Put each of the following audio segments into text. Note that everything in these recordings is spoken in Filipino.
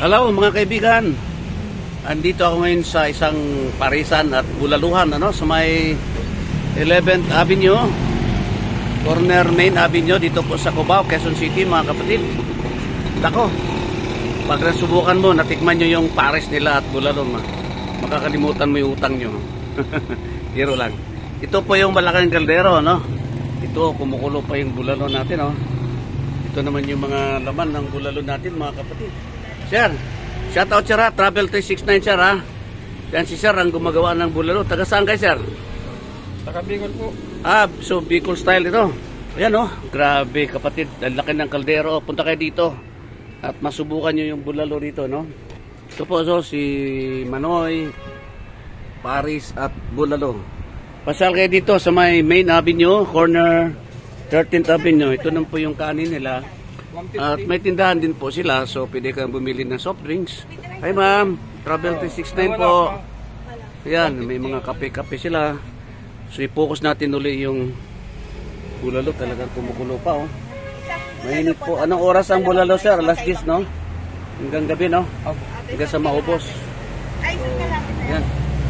Hello mga kaibigan. Andito ako ngayon sa isang parisan at bulaluhan sa may 11th Avenue, corner Main Avenue dito po sa Cubao, Quezon City mga kapatid. Dako, pag nasubukan mo, natikman nyo yung pares nila at bulalo, makakalimutan mo yung utang nyo. Hiro lang. Ito po yung malaking kaldero, Ito, kumukulo pa yung bulalo natin, Ito naman yung mga laman ng bulalo natin mga kapatid. Sir, shoutout sir Travel 369 sir Yan si sir ang gumagawa ng bulalo. Taga saan kayo sir? Taga Bicol po. So Bicol style ito. Ayan grabe kapatid. Ang laki ng kaldero. Punta kayo dito at masubukan nyo yung bulalo dito, Ito po si Manoy, Paris at bulalo. Pasal kayo dito sa may Main Avenue, corner 13th Avenue. Ito naman po yung kanin nila. At may tindahan din po sila, so pwede kang bumili ng soft drinks. Hi ma'am, Travel 369 po. Ayan, may mga kape-kape sila. So i-focus natin uli yung bulalo, talagang kumukulo pa Mainit po. Anong oras ang bulalo sir? Last dish hanggang gabi hanggang sa maubos. Ayan.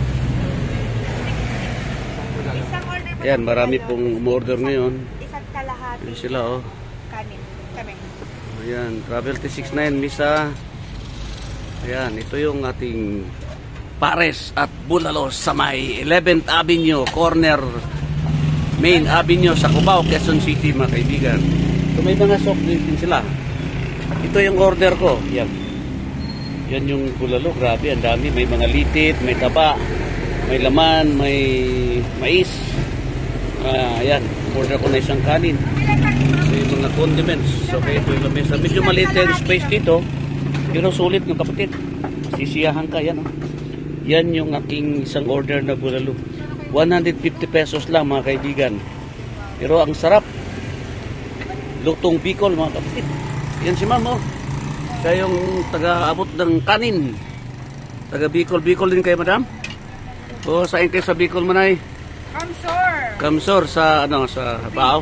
Ayan, marami pong umorder ngayon. Isang kalahati. Ayan sila Kanin. Kami. Ayan, Travel 369 Misa. Ayan, ito yung ating pares at bulalo sa may 11th Avenue, corner Main Avenue sa Cubao, Quezon City mga kaibigan. So may mga soft drinks din sila. Ito yung order ko. Yan. Yan yung bulalo, grabe, ang dami. May mga litit, may taba, may laman, may mais. Ayan, order ko na isang kanin. Yung mga condiments. So kaya ito yung lamesa. Medyo maliit yung space dito, pero sulit ng kapatid. Masisiyahan ka yan Yan yung aking isang order na bulalo. 150 pesos lang mga kaibigan. Pero ang sarap. Lutong Bicol mga kapatid. Yan si ma'am Siya yung taga-abot ng kanin. Taga Bicol din kayo madam? Saan kayo sa Bicol manay? Kamsor sa sa Bao?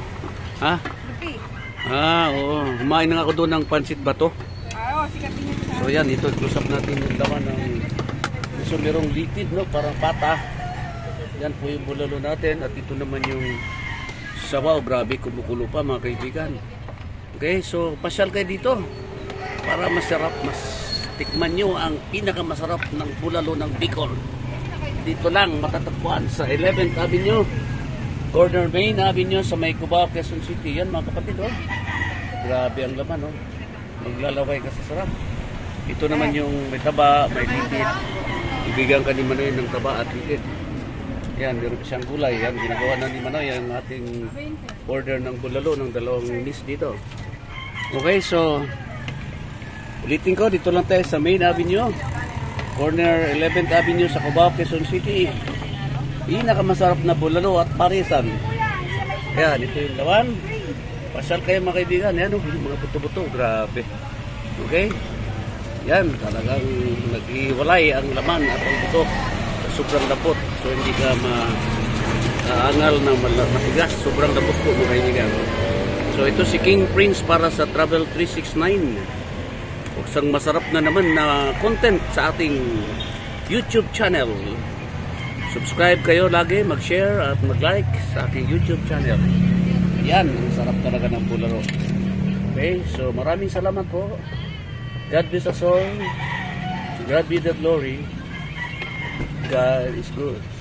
Oo. Humain na ako doon ng pansit bato. So yan, ito close up natin yung laman ng merong litid, parang pata. Yan po yung bulalo natin. At ito naman yung sabaw. Grabe, kumukulo pa mga kaibigan. Okay, so pasyal kayo dito para masarap, mas tikman nyo ang pinakamasarap ng bulalo ng Bicol. Dito lang matatagpuan sa 11th Avenue, corner Main Avenue sa may Cubao, Quezon City. Yan mga kapatid grabe ang laman maglalaway ka sa sarap. Ito naman yung may taba, may litit. Ibigyan ka ni Manoy ng taba at litit. Yan, meron siyang gulay. Yan, ginagawa na ni Manoy ang ating order ng bulalo ng dalawang miss dito. Okay, so ulitin ko, dito lang tayo sa Main Avenue, corner 11th Avenue sa Cubao, Quezon City. Pinakamasarap na bulalo at parisan. Yan, ito yung lawan. Pasal kayo mga kaibigan. Yan mga buto-buto. Grabe. Okay? Yan, talagang nag-iwalay ang laman at ang buto. Sobrang lapot. So hindi ka maangal na matigas. Sobrang lapot po mga kaibigan. So ito si King Prince para sa Travel 369. Isang masarap na naman na content sa ating YouTube channel. Subscribe kayo lagi, mag-share at mag-like sa aking YouTube channel. Yan, ang sarap talaga ng bulalo. Okay, so maraming salamat po. God bless us all. To God be the glory. God is good.